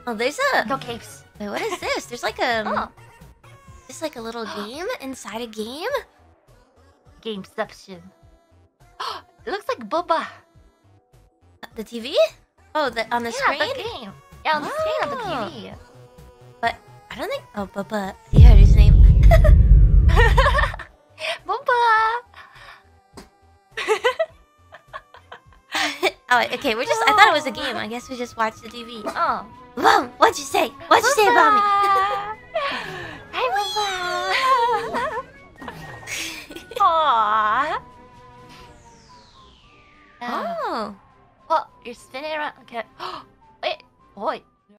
Oh, there's a... No caves. Wait, what is this? There's like Oh. Just like a little game inside a game? Gameception. It looks like Bubba. The TV? Oh, on the screen? The game. Yeah, on the screen on the TV. But I don't think... Oh, Bubba. You heard his name. Bubba! Oh, okay, we're just... I thought it was a game. I guess we just watched the TV. Oh. Mom, what'd you say? What'd you say about me? Hi, Bubba! Aww. Oh. Well, you're spinning around. Okay. Wait. Boy.